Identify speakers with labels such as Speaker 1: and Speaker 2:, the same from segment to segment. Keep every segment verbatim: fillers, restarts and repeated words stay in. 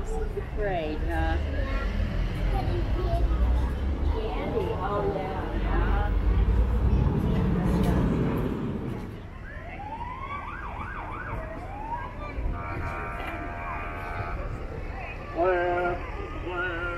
Speaker 1: Great, huh? Candy, oh yeah.
Speaker 2: Where, where?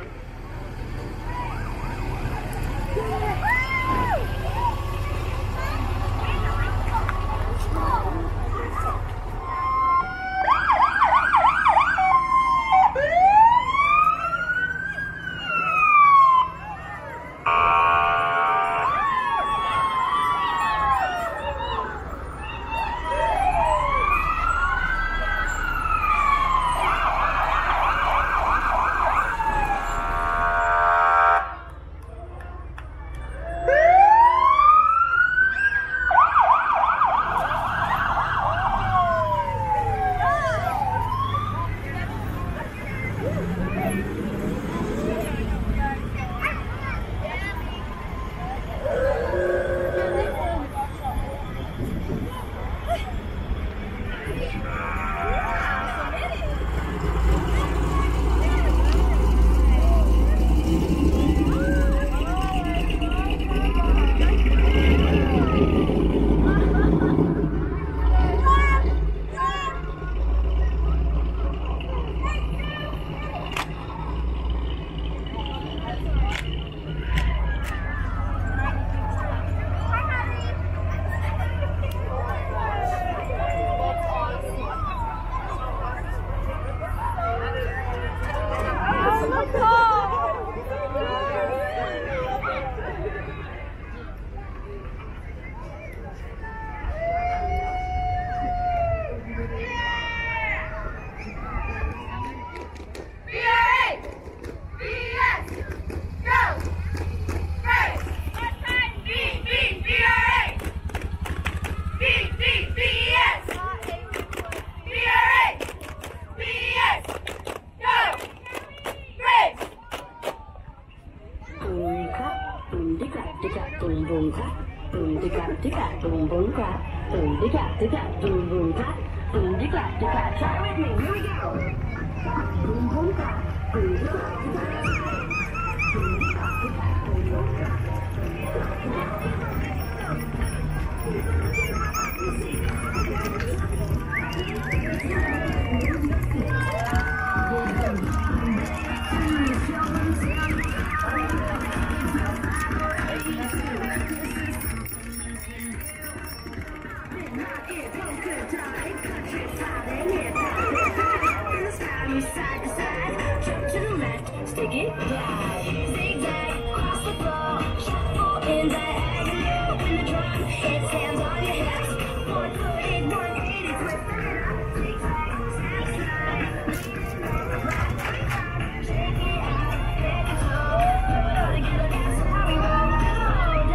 Speaker 3: Boom boom clap, boom de clap de clap, boom boom clap, boom de clap de clap, boom boom clap, boom de clap de clap. Try with me, here we go. Boom boom clap, boom de clap de clap, boom de clap de clap, boom boom clap. Stick it, glide, zigzag, cross the floor, shuffle in diagonal, open the drum, hit hands on your hips, one footed, one eighty, twist the head up, zigzag, snap, slide, shake it out, pick it slow, put it all together, that's how we roll, slow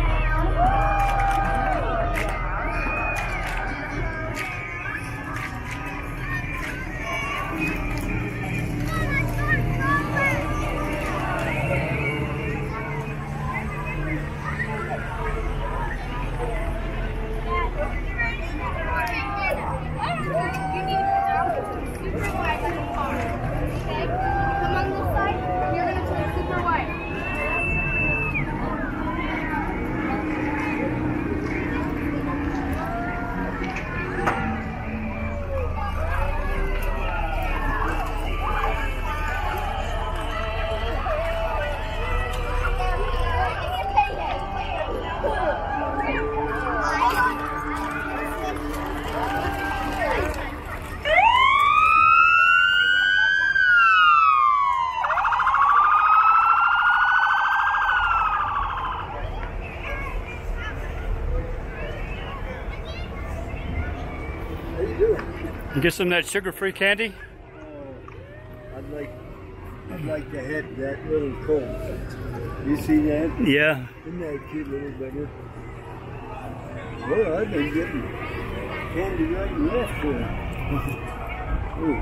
Speaker 2: You get some of that sugar-free candy?
Speaker 4: Oh, I'd like, I'd like to have that little colt. You see that?
Speaker 2: Yeah.
Speaker 4: Isn't that a cute little beggar? Well, I've been getting candy right and left for him. Oh,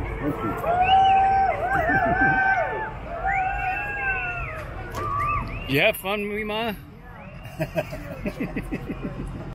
Speaker 4: thank you.
Speaker 2: Did you have fun, Mima?